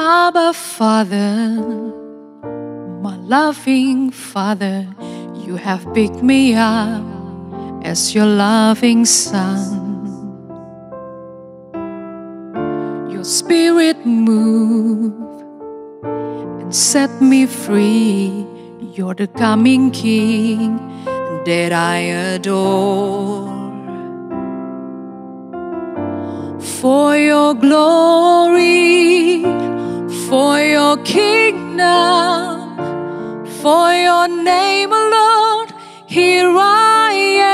Abba, Father, my loving Father, you have picked me up as your loving Son. Your Spirit moved and set me free. You're the coming King that I adore. For your glory, for your kingdom, for your name alone, here I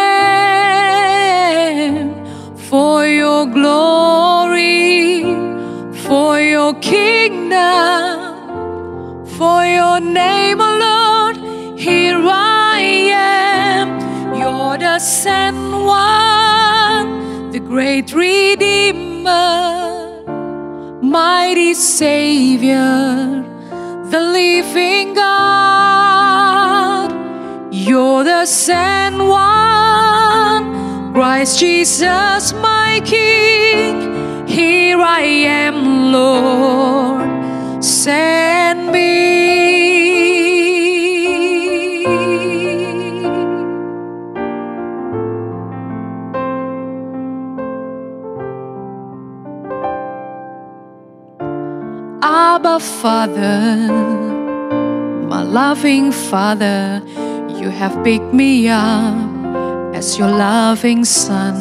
am. For your glory, for your kingdom, for your name alone, here I am. You're the sent one, the great Redeemer, mighty Savior, the living God. You're the sent one, Christ Jesus my King. Here I am, Lord, send me. Abba, Father, my loving Father, you have picked me up as your loving Son.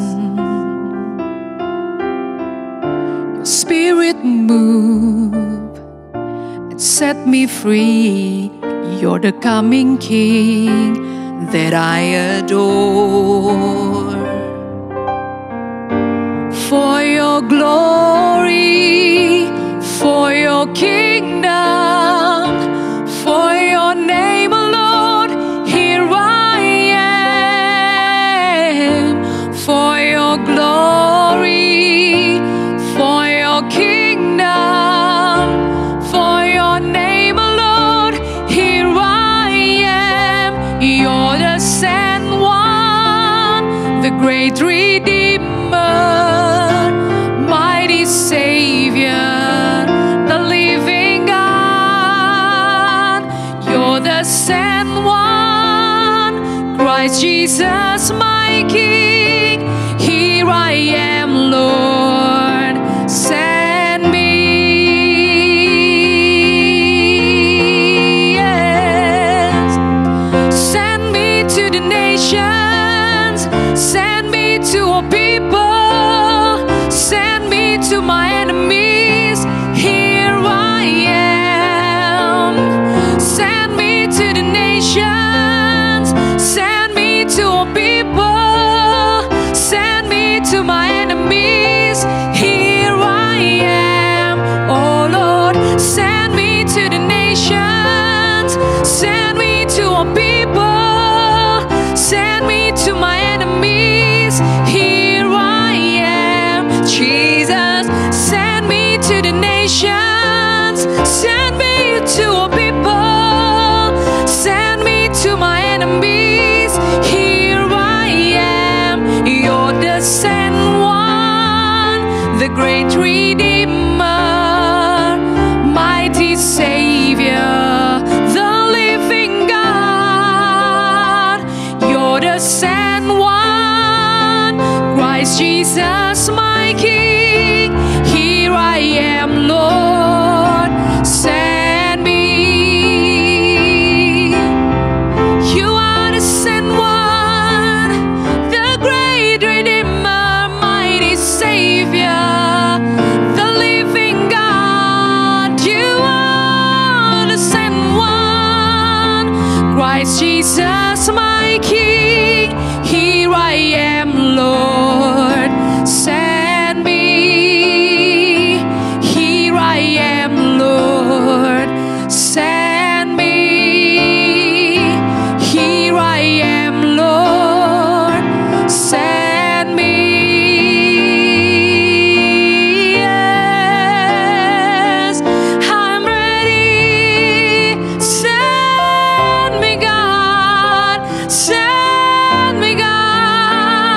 Your Spirit moved and set me free. You're the coming King that I adore. For your glory, for your kingdom, for your name alone, here I am. For your glory, for your kingdom, for your name alone, here I am. You're the sent one, the great Redeemer, mighty Savior, sent one, Christ Jesus my King. Here I am, Lord, send me. Yes. Send me to the nations, send me to all people, send me to my enemies. Here I am. Send me to the nations, send me to all people, send me to my enemies. Here I am, oh Lord, send me to the nations, send me to all people, send me to my enemies. Here I am, Jesus, send me to the nations, send me to all people, send me to my enemies. Here I am. You're the sent one, the great Redeemer, mighty Savior, the living God. You're the sent one, Christ Jesus my King. Here I am, Lord, send me. Jesus my King, here I am, Lord, send me. Here I am, Lord, send me. Here I am, Lord, send me. Yes, I'm ready, send me God. Send me God.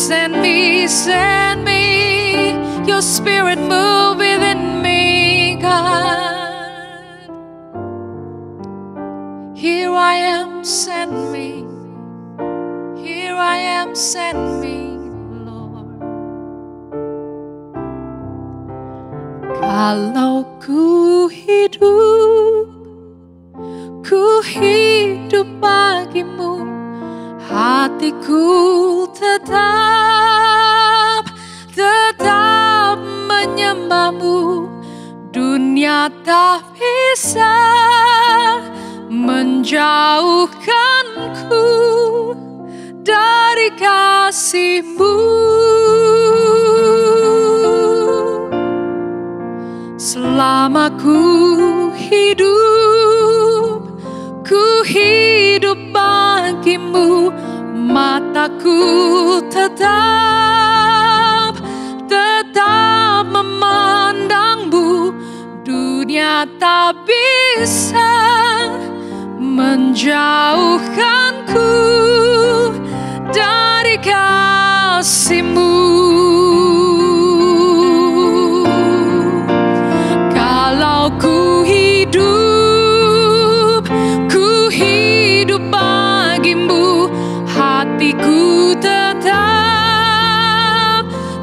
Send me, send me. Your spirit move within me, God. Here I am, send me. Here I am, send me, Lord. Kalau ku hidup bagimu, hatiku tetap menyembahmu. Dunia tak bisa menjauhkanku dari kasih-Mu. Selama ku hidup bagimu, mataku tetap memandangmu. Dunia tak bisa menjauhkanku dari kasih-Mu. Kalau ku hidup bagimu, hatiku tetap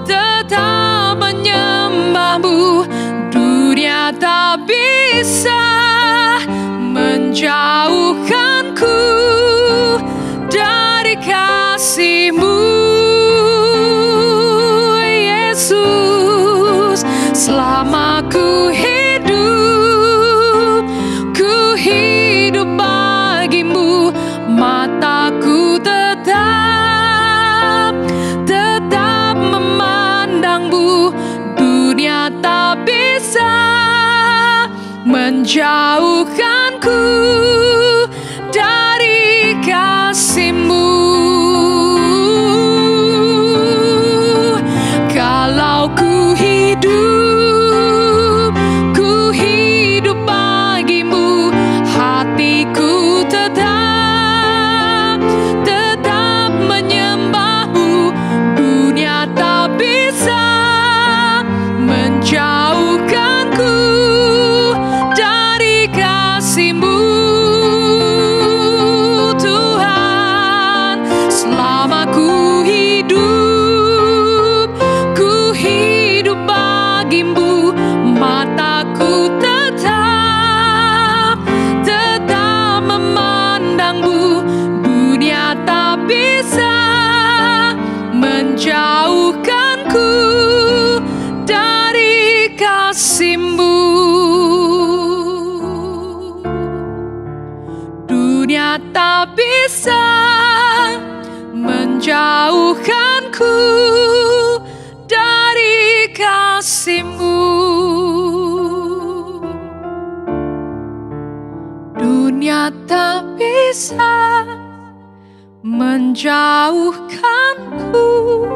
menyembahmu. Dunia tak bisa menjauhkanku dari kasih-Mu, Yesus. Selama ku hidup bagimu, mataku tetap memandangmu. Dunia tak bisa menjauhkanku dari kasih-Mu. Kalau ku hidup bagimu, hatiku tetap menyembahmu. Dunia tak bisa menjauhkanku dari kasih-Mu, Tuhan. Selama ku hidup bagimu, mataku tetap memandangmu. Dunia tak bisa menjauhkanku dari kasih-Mu. Dunia tak bisa menjauhkanku dari kasih-Mu. Dunia tak bisa menjauhkanku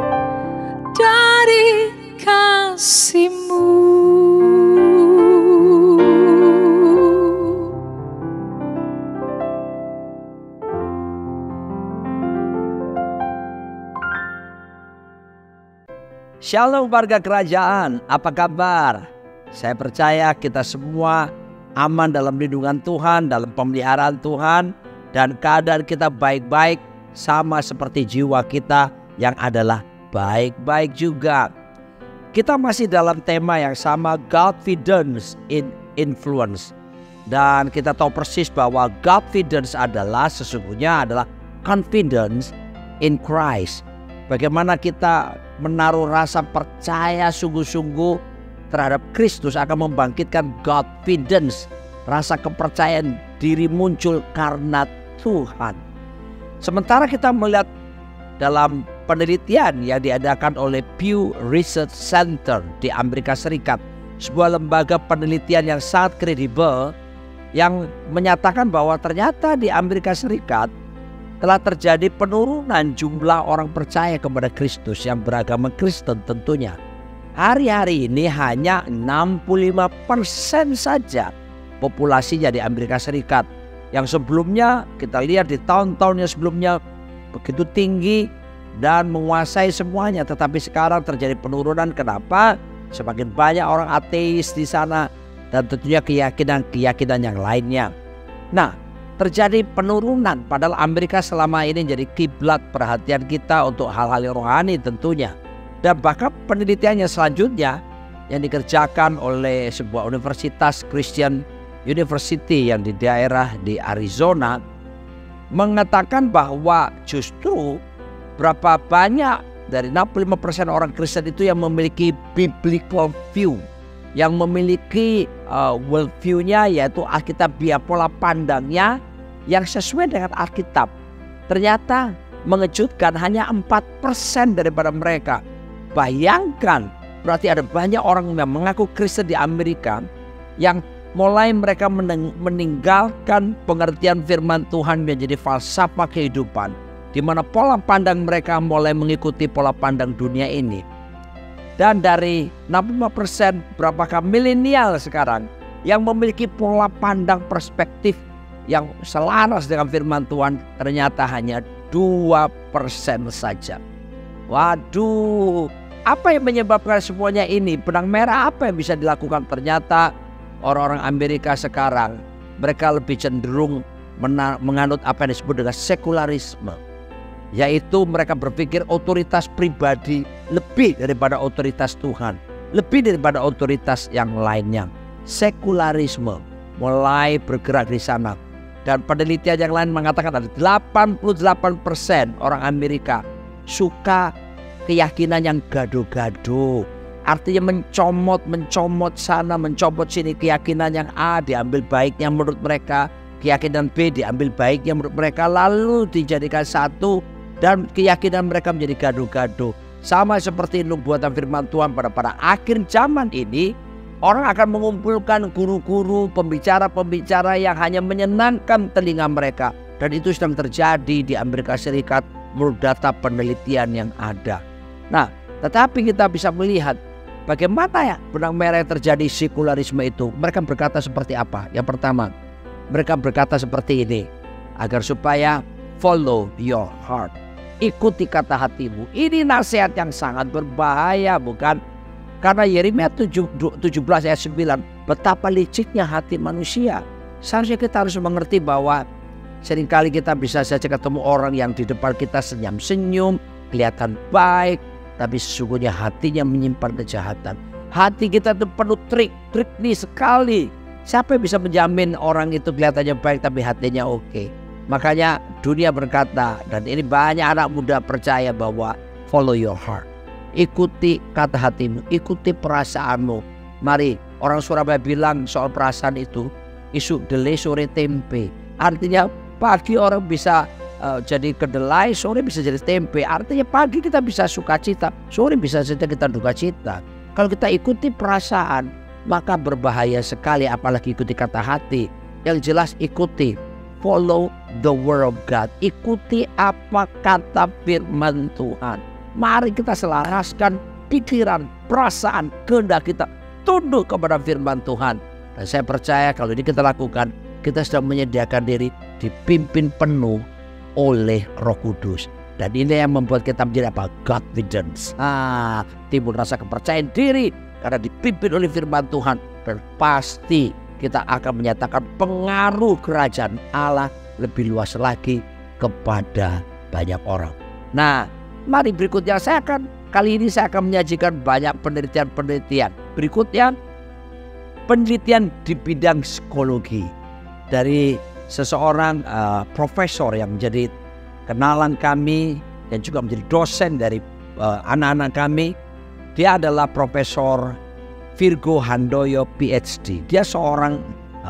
dari kasih-Mu. Shalom warga kerajaan, apa kabar? Saya percaya kita semua aman dalam lindungan Tuhan, dalam pemeliharaan Tuhan, dan keadaan kita baik-baik, sama seperti jiwa kita yang adalah baik-baik juga. Kita masih dalam tema yang sama, Godfidence in Influence. Dan kita tahu persis bahwa Godfidence sesungguhnya adalah confidence in Christ. Bagaimana kita menaruh rasa percaya sungguh-sungguh terhadap Kristus akan membangkitkan Godfidence. Rasa kepercayaan diri muncul karena Tuhan. Sementara kita melihat dalam penelitian yang diadakan oleh Pew Research Center di Amerika Serikat, sebuah lembaga penelitian yang sangat kredibel, yang menyatakan bahwa ternyata di Amerika Serikat telah terjadi penurunan jumlah orang percaya kepada Kristus yang beragama Kristen tentunya. Hari-hari ini hanya 65% saja populasinya di Amerika Serikat. Yang sebelumnya kita lihat di tahun-tahun yang sebelumnya begitu tinggi, dan menguasai semuanya. Tetapi sekarang terjadi penurunan. Kenapa? Semakin banyak orang ateis di sana dan tentunya keyakinan-keyakinan yang lainnya. Nah, terjadi penurunan padahal Amerika selama ini jadi kiblat perhatian kita untuk hal-hal yang rohani tentunya. Dan bahkan penelitiannya selanjutnya yang dikerjakan oleh sebuah universitas Christian University yang di daerah di Arizona mengatakan bahwa justru berapa banyak dari 65% orang Kristen itu yang memiliki biblical view, yang memiliki world view-nya yaitu Alkitabiah, pola pandangnya yang sesuai dengan Alkitab. Ternyata mengejutkan hanya 4% daripada mereka. Bayangkan, berarti ada banyak orang yang mengaku Kristen di Amerika yang mulai mereka meninggalkan pengertian firman Tuhan menjadi falsafah kehidupan, di mana pola pandang mereka mulai mengikuti pola pandang dunia ini. Dan dari 65%, berapakah milenial sekarang yang memiliki pola pandang perspektif yang selaras dengan firman Tuhan? Ternyata hanya 2% saja. Waduh, apa yang menyebabkan semuanya ini? Benang merah apa yang bisa dilakukan? Ternyata orang-orang Amerika sekarang mereka lebih cenderung menganut apa yang disebut dengan sekularisme, yaitu mereka berpikir otoritas pribadi lebih daripada otoritas Tuhan, lebih daripada otoritas yang lainnya. Sekularisme mulai bergerak di sana. Dan penelitian yang lain mengatakan ada 88% orang Amerika suka keyakinan yang gado-gado. Artinya mencomot sana, mencomot sini. Keyakinan yang A diambil baiknya menurut mereka, keyakinan B diambil baiknya menurut mereka, lalu dijadikan satu dan keyakinan mereka menjadi gado-gado. Sama seperti nubuatan firman Tuhan pada akhir zaman ini, orang akan mengumpulkan guru-guru, pembicara-pembicara yang hanya menyenangkan telinga mereka. Dan itu sedang terjadi di Amerika Serikat menurut data penelitian yang ada. Nah, tetapi kita bisa melihat bagaimana ya benang merah yang terjadi sekularisme itu. Mereka berkata seperti apa? Yang pertama, mereka berkata seperti ini, agar supaya follow your heart, ikuti kata hatimu. Ini nasihat yang sangat berbahaya, bukan? Karena Yeremia 17 ayat 9, betapa liciknya hati manusia. Seharusnya kita harus mengerti bahwa seringkali kita bisa saja ketemu orang yang di depan kita senyum-senyum, kelihatan baik, tapi sesungguhnya hatinya menyimpan kejahatan. Hati kita itu penuh trik nih sekali. Siapa yang bisa menjamin orang itu kelihatannya baik tapi hatinya oke? Makanya dunia berkata, dan ini banyak anak muda percaya bahwa follow your heart. Ikuti kata hatimu, ikuti perasaanmu. Mari, orang Surabaya bilang soal perasaan itu, isu delay sore tempe. Artinya pagi orang bisa jadi kedelai, sore bisa jadi tempe. Artinya pagi kita bisa sukacita, sore bisa saja kita duka cita. Kalau kita ikuti perasaan, maka berbahaya sekali, apalagi ikuti kata hati. Yang jelas ikuti, follow the word of God. Ikuti apa kata firman Tuhan. Mari kita selaraskan pikiran, perasaan, kehendak kita tunduk kepada firman Tuhan. Dan saya percaya kalau ini kita lakukan, kita sedang menyediakan diri dipimpin penuh oleh Roh Kudus. Dan ini yang membuat kita menjadi apa? Godfidence. Timbul rasa kepercayaan diri karena dipimpin oleh firman Tuhan. Dan pasti kita akan menyatakan pengaruh kerajaan Allah lebih luas lagi kepada banyak orang. Nah, mari berikutnya kali ini saya akan menyajikan banyak penelitian-penelitian. Berikutnya penelitian di bidang psikologi dari seseorang profesor yang menjadi kenalan kami dan juga menjadi dosen dari anak-anak kami. Dia adalah Profesor Virgo Handoyo PhD. Dia seorang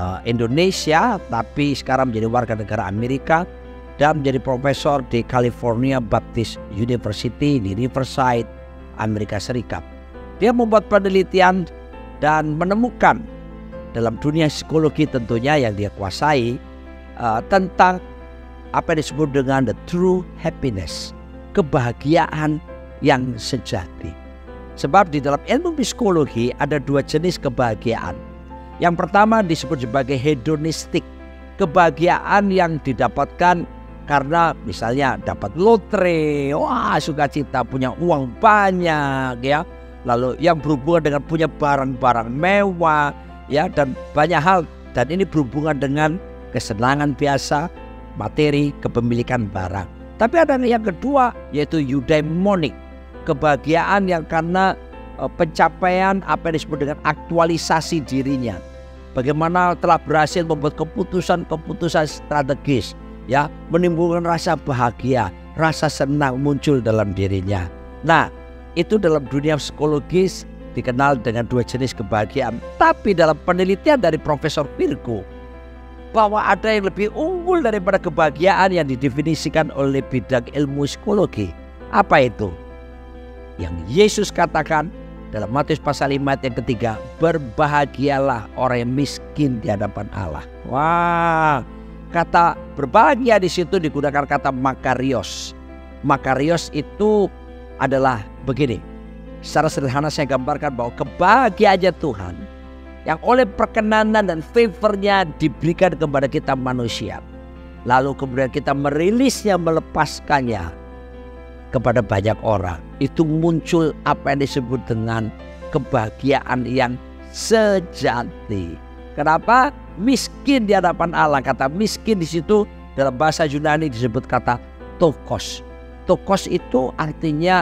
Indonesia tapi sekarang menjadi warga negara Amerika dan menjadi profesor di California Baptist University di Riverside, Amerika Serikat. Dia membuat penelitian dan menemukan dalam dunia psikologi tentunya yang dia kuasai tentang apa yang disebut dengan the true happiness, kebahagiaan yang sejati. Sebab di dalam ilmu psikologi ada dua jenis kebahagiaan. Yang pertama disebut sebagai hedonistik, kebahagiaan yang didapatkan karena misalnya dapat lotre, wah sukacita, punya uang banyak ya. Lalu yang berhubungan dengan punya barang-barang mewah ya, dan banyak hal. Dan ini berhubungan dengan kesenangan biasa, materi, kepemilikan barang. Tapi ada yang kedua, yaitu eudaimonik, kebahagiaan yang karena pencapaian apa yang disebut dengan aktualisasi dirinya. Bagaimana telah berhasil membuat keputusan-keputusan strategis, ya, menimbulkan rasa bahagia, rasa senang muncul dalam dirinya. Nah, itu dalam dunia psikologis dikenal dengan dua jenis kebahagiaan. Tapi dalam penelitian dari Profesor Virgo, bahwa ada yang lebih unggul daripada kebahagiaan yang didefinisikan oleh bidang ilmu psikologi. Apa itu? Yang Yesus katakan dalam Matius pasal 5 ayat yang ketiga, berbahagialah orang yang miskin di hadapan Allah. Wah, kata berbahagia di situ digunakan kata makarios. Makarios itu adalah begini. Secara sederhana saya gambarkan bahwa kebahagiaan Tuhan yang oleh perkenanan dan favornya diberikan kepada kita manusia. Lalu kemudian kita merilisnya, melepaskannya kepada banyak orang. Itu muncul apa yang disebut dengan kebahagiaan yang sejati. Kenapa? Miskin di hadapan Allah. Kata miskin di situ dalam bahasa Yunani disebut kata tokos. Tokos itu artinya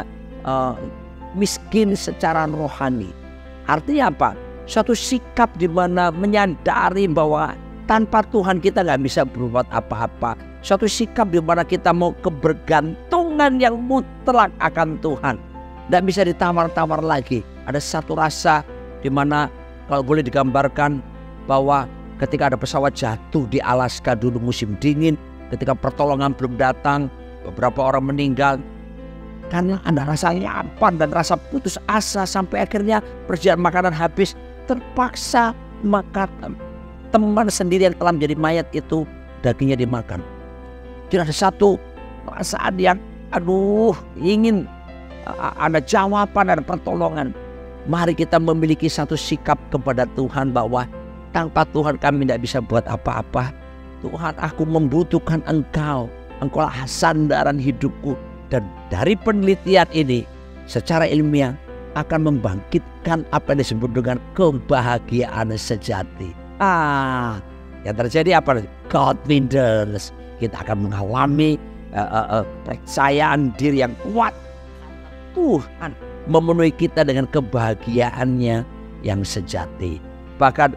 miskin secara rohani. Artinya apa? Suatu sikap di mana menyadari bahwa tanpa Tuhan kita nggak bisa berbuat apa-apa. Suatu sikap di mana kita mau kebergantungan yang mutlak akan Tuhan. Nggak bisa ditawar-tawar lagi. Ada satu rasa di mana kalau boleh digambarkan bahwa ketika ada pesawat jatuh di Alaska dulu musim dingin, ketika pertolongan belum datang, beberapa orang meninggal. Karena ada rasa lapar dan rasa putus asa sampai akhirnya persediaan makanan habis, terpaksa makan teman sendiri yang telah menjadi mayat itu dagingnya dimakan. Jadi ada satu perasaan yang ingin ada jawaban, ada pertolongan. Mari kita memiliki satu sikap kepada Tuhan bahwa tanpa Tuhan kami tidak bisa buat apa-apa. Tuhan, aku membutuhkan Engkau. Engkaulah sandaran hidupku. Dan dari penelitian ini secara ilmiah akan membangkitkan apa yang disebut dengan kebahagiaan sejati. Yang terjadi apa? Confidence. Kita akan mengalami percayaan diri yang kuat. Tuhan memenuhi kita dengan kebahagiaannya yang sejati. Bahkan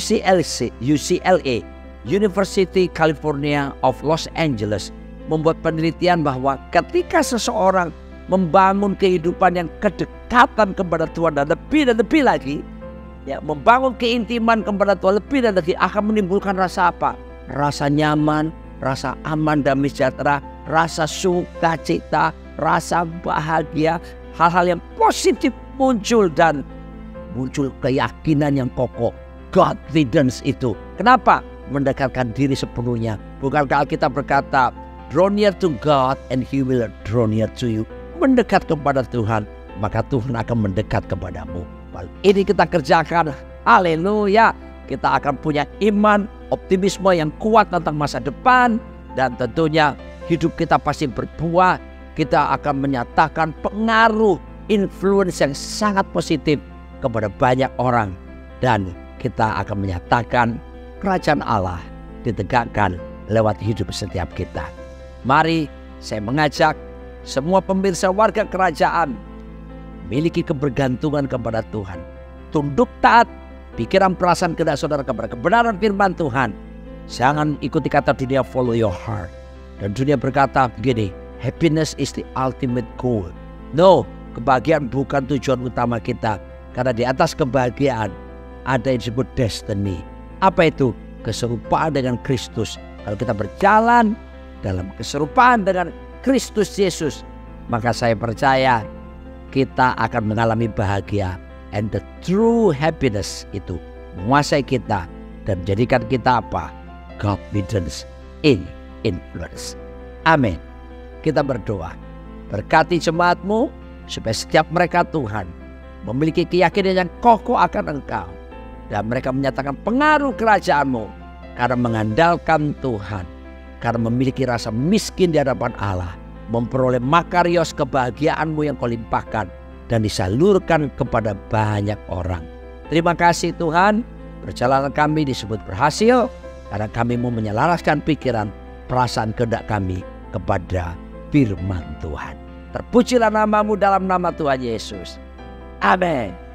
UCLA, University California of Los Angeles, membuat penelitian bahwa ketika seseorang membangun kehidupan yang kedekatan kepada Tuhan dan lebih lagi, ya, membangun keintiman kepada Tuhan lebih dan lagi, akan menimbulkan rasa apa? Rasa nyaman, rasa aman, damai sejahtera, rasa sukacita, rasa bahagia, hal-hal yang positif muncul dan muncul keyakinan yang kokoh, confidence itu. Kenapa? Mendekatkan diri sepenuhnya. Bukankah Alkitab berkata, draw near to God and He will draw near to you. Mendekat kepada Tuhan, maka Tuhan akan mendekat kepadamu. Ini kita kerjakan, haleluya. Kita akan punya iman, optimisme yang kuat tentang masa depan. Dan tentunya hidup kita pasti berbuah. Kita akan menyatakan pengaruh, influence yang sangat positif kepada banyak orang. Dan kita akan menyatakan kerajaan Allah ditegakkan lewat hidup setiap kita. Mari saya mengajak semua pemirsa warga kerajaan miliki kebergantungan kepada Tuhan. Tunduk taat pikiran, perasaan, kehendak saudara kepada kebenaran firman Tuhan. Jangan ikuti kata dunia, follow your heart. Dan dunia berkata begini, happiness is the ultimate goal. No, kebahagiaan bukan tujuan utama kita. Karena di atas kebahagiaan ada yang disebut destiny. Apa itu? Keserupaan dengan Kristus. Kalau kita berjalan dalam keserupaan dengan Kristus Yesus, maka saya percaya kita akan mengalami bahagia. And the true happiness itu menguasai kita dan menjadikan kita apa? Confidence in influence. Amin. Kita berdoa. Berkati jemaatmu supaya setiap mereka Tuhan memiliki keyakinan yang kokoh akan Engkau. Dan mereka menyatakan pengaruh kerajaanmu karena mengandalkan Tuhan. karena memiliki rasa miskin di hadapan Allah, memperoleh makarios kebahagiaanmu yang kau limpahkan dan disalurkan kepada banyak orang. Terima kasih Tuhan, perjalanan kami disebut berhasil karena kami mau menyelaraskan pikiran, perasaan, kehendak kami kepada firman Tuhan. Terpujilah namamu dalam nama Tuhan Yesus. Amin.